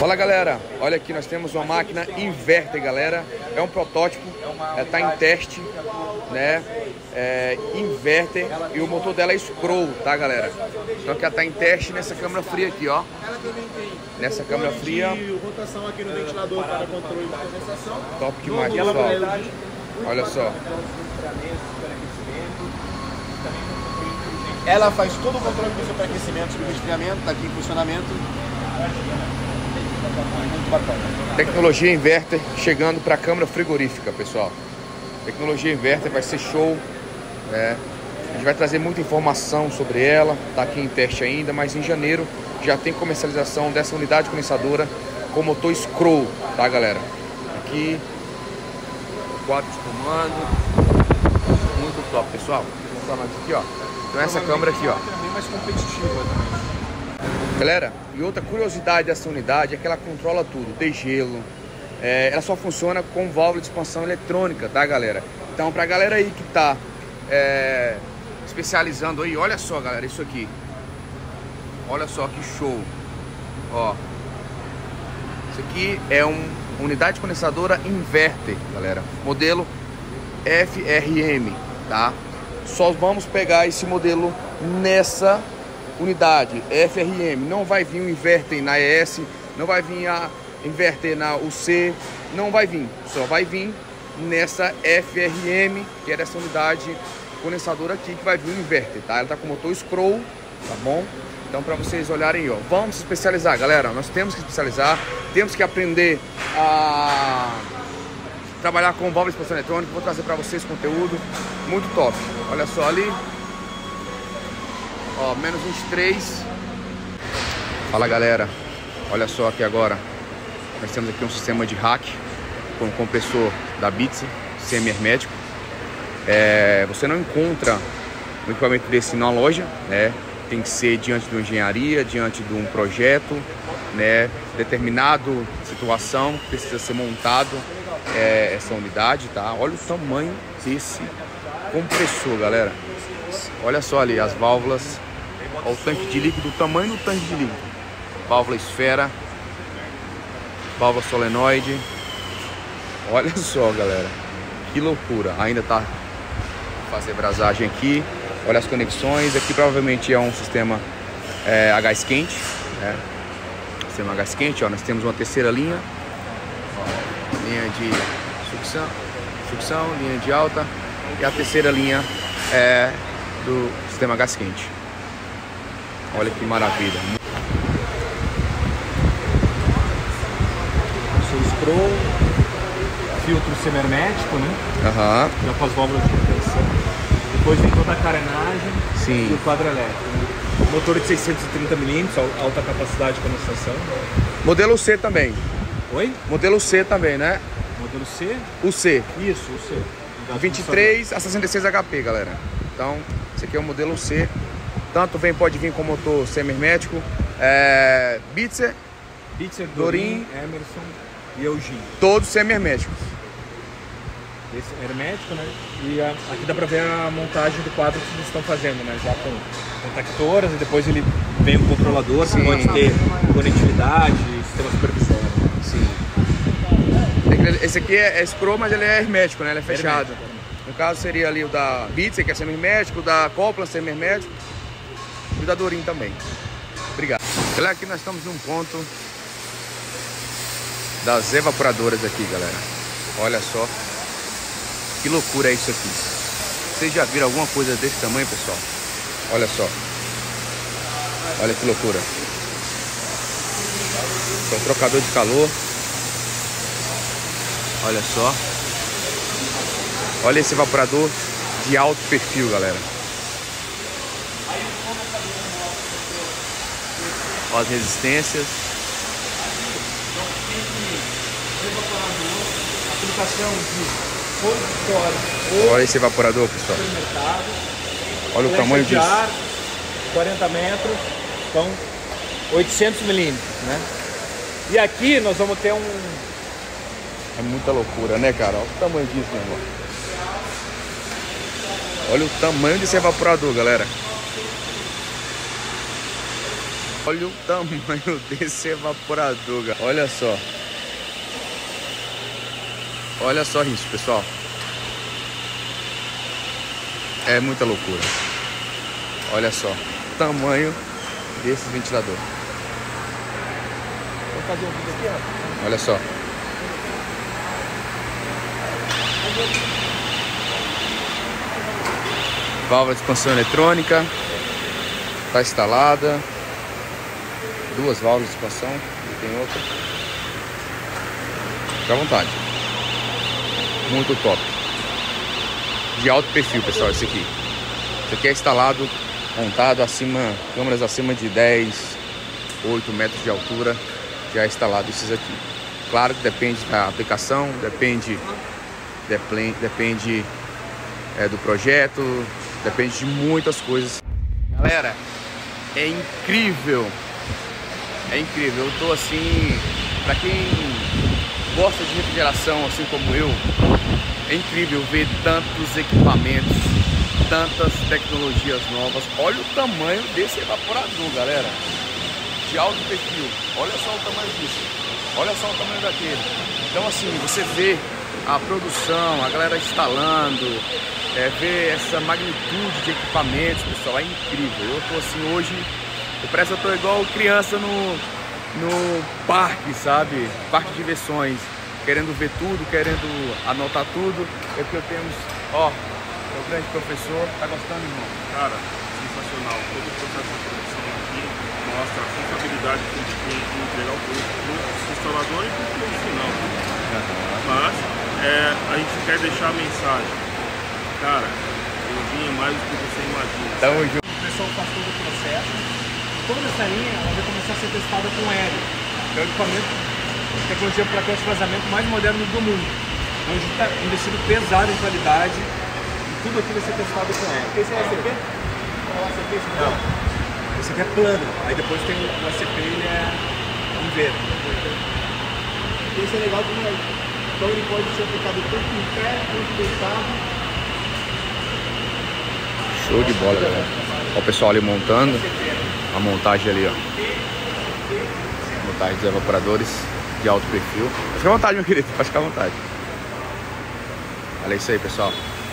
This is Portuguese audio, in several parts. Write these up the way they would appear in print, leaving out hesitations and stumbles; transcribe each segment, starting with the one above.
Fala galera, olha aqui, nós temos uma máquina inverter, galera. É um protótipo, tá em teste, né? Inverter, e o motor dela é scroll, tá galera? Então aqui ela tá em teste nessa câmara fria aqui, ó. Nessa câmara fria. Rotação aqui no ventilador para controle de condensação. Top demais, pessoal. Olha só. Ela faz todo o controle do superaquecimento, subresfriamento, tá aqui em funcionamento. Muito bacana. Tecnologia inverter chegando para a câmara frigorífica, pessoal. Tecnologia inverter vai ser show, né? A gente vai trazer muita informação sobre ela, tá aqui em teste ainda, mas em janeiro já tem comercialização dessa unidade condensadora com motor scroll, tá galera? Aqui, quadro de comando, muito top, pessoal. Vou mostrar mais aqui, ó. Então essa câmera aqui, ó. É bem mais competitiva também. Galera, e outra curiosidade dessa unidade é que ela controla tudo, degelo. Ela só funciona com válvula de expansão eletrônica, tá galera? Então pra galera aí que tá especializando aí, olha só galera, isso aqui. Olha só que show. Ó, isso aqui é uma unidade condensadora inverter, galera. Modelo FRM, tá? Só vamos pegar esse modelo nessa unidade FRM. Não vai vir um inverter na ES, não vai vir a inverter na UC, não vai vir. Só vai vir nessa FRM, que é dessa unidade condensadora aqui, que vai vir o inverter, tá? Ela tá com motor scroll, tá bom? Então para vocês olharem aí, ó. Vamos se especializar, galera. Nós temos que especializar, temos que aprender a trabalhar com válvula de expansão eletrônica. Vou trazer para vocês conteúdo muito top. Olha só ali. Ó, menos 23. Fala galera, olha só aqui agora. Nós temos aqui um sistema de hack com um compressor da Bitzer, semi-hermético. Você não encontra um equipamento desse na loja, né? Tem que ser diante de uma engenharia, diante de um projeto, né? Determinado situação, precisa ser montado essa unidade, tá? Olha o tamanho desse compressor, galera. Olha só ali as válvulas. Olha o tanque de líquido, o tamanho do tanque de líquido. Válvula esfera, válvula solenoide. Olha só, galera, que loucura. Ainda tá fazer brasagem aqui. Olha as conexões. Aqui provavelmente é um sistema a gás quente, né? Sistema a gás quente, ó. Nós temos uma terceira linha, ó, linha de sucção, linha de alta, e a terceira linha do sistema a gás quente. Olha que maravilha. Seu scroll, filtro semi-hermético, né? Já com as válvulas de contenção. Depois vem toda a carenagem. Sim. E o quadro elétrico. Né? Motor de 630 mm, alta capacidade de condensação. Modelo C também. Oi? Modelo C também, né? Modelo C? O C. Isso, o C. 23 a 66 HP, galera. Então, esse aqui é o modelo C. Tanto pode vir com motor semi-hermético, Bitzer, Dorin, Emerson e Eugene. Todos semi-herméticos. Esse é hermético, né? E aqui dá pra ver a montagem do quadro que eles estão fazendo, né? Já com contactoras, e depois ele vem o controlador, que pode ter conectividade, sistema supervisório. Sim. Esse aqui é scroll, mas ele é hermético, né? Ele é fechado. No caso seria ali o da Bitzer, que é semi-hermético, o da Copland semi-hermético, e o da Dorin também. Obrigado. Galera, aqui nós estamos num ponto das evaporadoras aqui, galera. Olha só que loucura é isso aqui. Vocês já viram alguma coisa desse tamanho, pessoal? Olha só. Olha que loucura. É um trocador de calor. Olha só. Olha esse evaporador de alto perfil, galera. Olha as resistências. Aplicação de fora. Olha esse evaporador, pessoal. Olha o tamanho disso. 40 metros, então 800 milímetros, né? E aqui nós vamos ter um... É muita loucura, né, cara? Olha o tamanho disso, meu irmão. Olha o tamanho desse evaporador, galera. Olha o tamanho desse evaporador, galera. Olha só. Olha só isso, pessoal. É muita loucura. Olha só o tamanho desse ventilador. Vou fazer um vídeo aqui, ó. Olha só. Válvula de expansão eletrônica. Está instalada. Duas válvulas de expansão. E tem outra. Fica à vontade. Muito top. De alto perfil, pessoal, esse aqui. Esse aqui é instalado, montado acima, câmeras acima de 10, 8 metros de altura. Já é instalado esses aqui. Claro que depende da aplicação, depende do projeto, depende de muitas coisas. Galera, é incrível. É incrível. Eu tô assim, pra quem gosta de refrigeração assim como eu, é incrível ver tantos equipamentos, tantas tecnologias novas. Olha o tamanho desse evaporador, galera. De alto perfil. Olha só o tamanho disso. Olha só o tamanho daquele. Então assim, você vê a produção, a galera instalando, ver essa magnitude de equipamentos, pessoal, é incrível. Eu tô assim hoje, parece que eu tô igual criança no parque, sabe? Parque de diversões, querendo ver tudo, querendo anotar tudo. É porque eu temos, ó, meu grande professor. Tá gostando, irmão? Cara, sensacional. Todo o processo de produção aqui mostra a responsabilidade que a gente tem de entregar o produto pro instalador e pro cliente final. Mas a gente quer deixar a mensagem. Cara, eu vim mais do que você imagina. Tamo junto. O pessoal faz todo o processo. Toda essa linha ela vai começar a ser testada com hélio. Que é o equipamento, tecnologia para teste de vazamento mais moderno do mundo. Então a gente está investindo pesado em qualidade e tudo aqui vai ser testado com hélio. Esse é ACP? Não. Esse aqui é plano. Aí depois tem o ACP, ele é um verde. Esse é legal como então ele pode ser aplicado tanto em pé quanto deitado. Show de bola, galera. Ó, o pessoal ali montando. A montagem ali, ó. Montagem dos evaporadores de alto perfil. Fica à vontade, meu querido. Pode ficar à vontade. Olha isso aí, pessoal.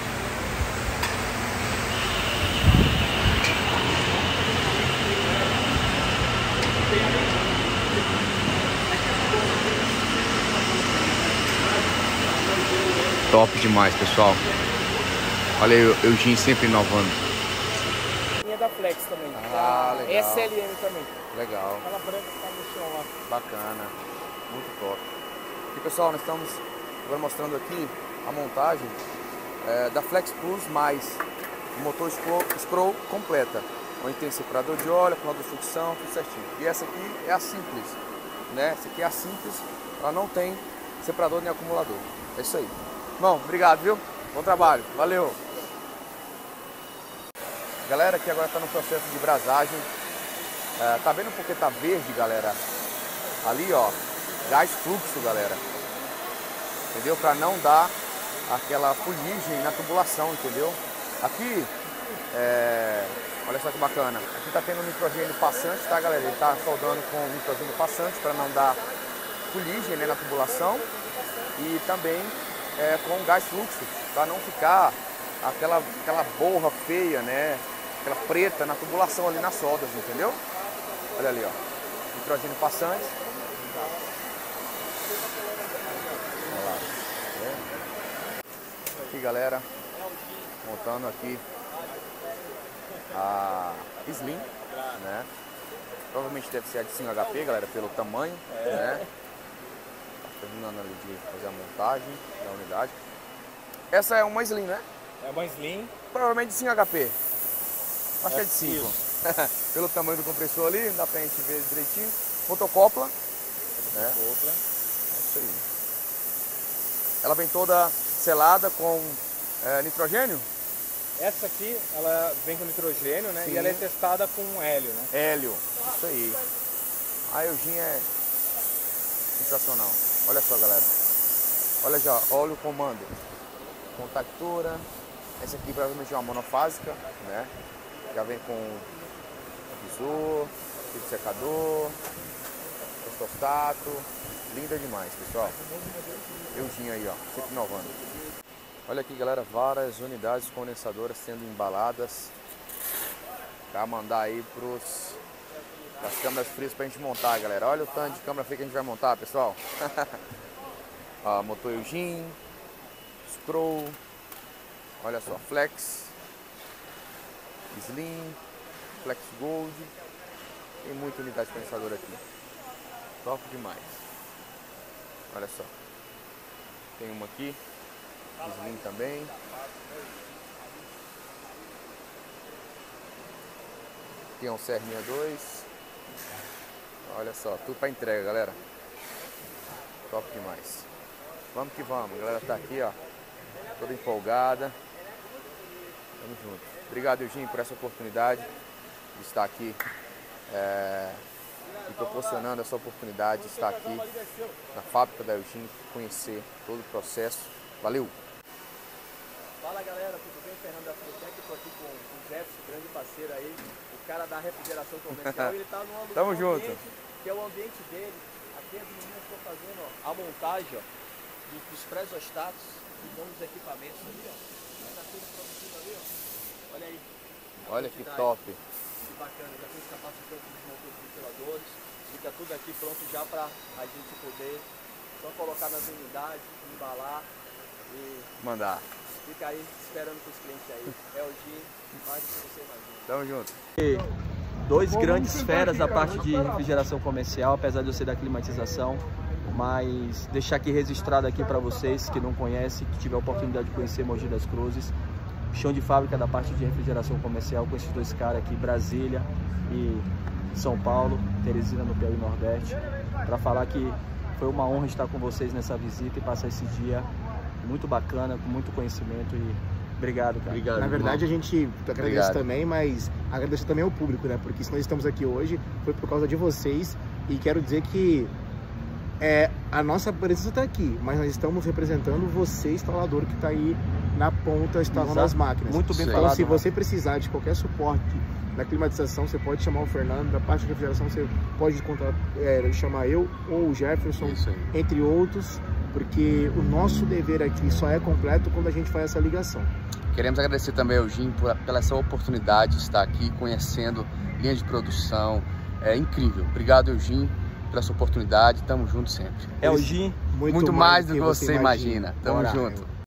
Top demais, pessoal. Olha aí, o Eugene sempre inovando. Linha da Flex também. Ah, da legal. SLM também. Legal. Aquela branca que tá no chão lá. Bacana. Muito top. E pessoal, nós estamos agora mostrando aqui a montagem da Flex Plus mais. O motor scroll completa. Onde tem separador de óleo, acumulador de fricção, tudo certinho. E essa aqui é a simples, né? Essa aqui é a simples, ela não tem separador nem acumulador. É isso aí. Bom, obrigado, viu? Bom trabalho. Valeu! Galera, aqui agora está no processo de brasagem. Tá vendo porque tá verde, galera? Ali, ó, gás fluxo, galera. Entendeu? Para não dar aquela fuligem na tubulação, entendeu? Aqui, olha só que bacana. Aqui tá tendo nitrogênio passante, tá, galera? Ele tá soldando com nitrogênio passante para não dar fuligem, né, na tubulação. E também com gás fluxo, para não ficar aquela borra feia, né? Aquela preta na tubulação ali nas soldas, entendeu? Olha ali, ó. Nitrogênio passante. Olha lá. Aqui, galera, montando aqui a Slim, né? Provavelmente deve ser a de 5 HP, galera, pelo tamanho, né? Terminando ali de fazer a montagem da unidade. Essa é uma Slim, né? É uma Slim. Provavelmente de 5 HP. Acho que é de 5. Pelo tamanho do compressor ali, dá pra gente ver direitinho. Motocopla. Né? É isso aí. Ela vem toda selada com nitrogênio? Essa aqui, ela vem com nitrogênio, né? Sim. E ela é testada com hélio, né? Hélio, isso aí. A Eugene é sensacional. Olha só, galera. Olha já, olha o comando. Contactora. Essa aqui provavelmente é uma monofásica, né? Já vem com visor, Tipo secador, termostato, linda demais, pessoal. Eugene aí, ó, sempre inovando. Olha aqui, galera, várias unidades condensadoras sendo embaladas para mandar aí as câmeras frias pra gente montar, galera. Olha o tanto de câmera fria que a gente vai montar, pessoal. Ó, motor Eugene, Scroll, olha só, Flex, Slim, Flex Gold. Tem muita unidade condensadora aqui. Top demais. Olha só. Tem uma aqui, Slim também. Aqui é um CR62. Olha só, tudo para entrega, galera. Top demais. Vamos que vamos, a galera tá aqui, ó, toda empolgada. Tamo junto. Obrigado, Eugene, por essa oportunidade de estar aqui e proporcionando essa oportunidade de estar aqui na fábrica da Eugene, conhecer todo o processo. Valeu! Fala, galera, tudo bem? Fernando da Frutec, estou aqui com o Jefferson, grande parceiro aí, o cara da refrigeração comercial. Ele está no Tamo ambiente junto. que é o ambiente dele. Aqui as meninas estão fazendo, ó, a montagem, ó, dos presostatos e dos equipamentos ali, ó. Tá tudo produzido ali, ó. Olha aí. Olha que top. Que bacana, já tem os capacitantes dos motores ventiladores. Fica tudo aqui pronto já para a gente poder só colocar nas unidades, embalar e Mandar. fica aí esperando para os clientes aí. É o G, mais do que você imagina. Tamo junto. Dois grandes feras da parte de refrigeração comercial, apesar de eu ser da climatização, mas deixar aqui registrado aqui para vocês que não conhecem, que tiver a oportunidade de conhecer Mogi das Cruzes, chão de fábrica da parte de refrigeração comercial com esses dois caras aqui, Brasília e São Paulo, Teresina no Piauí Nordeste, para falar que foi uma honra estar com vocês nessa visita e passar esse dia muito bacana, com muito conhecimento e obrigado, cara. Obrigado, Na verdade, irmão. a gente agradece Obrigado. também, mas agradecer também ao público, né? Porque se nós estamos aqui hoje, foi por causa de vocês. E quero dizer que a nossa presença está aqui, mas nós estamos representando você, instalador, que está aí na ponta, instalando as máquinas. Muito bem Isso aí. Então, falado. se você precisar de qualquer suporte na climatização, você pode chamar o Fernando. Da parte de refrigeração, você pode chamar eu ou o Jefferson, Isso aí. entre outros, porque o nosso dever aqui só é completo quando a gente faz essa ligação. Queremos agradecer também ao Eugene pela essa oportunidade de estar aqui conhecendo linha de produção. É incrível. Obrigado, Eugene, pela sua oportunidade. Tamo junto sempre. É o Gi. Muito mais do que você imagina. Tamo Bora. junto.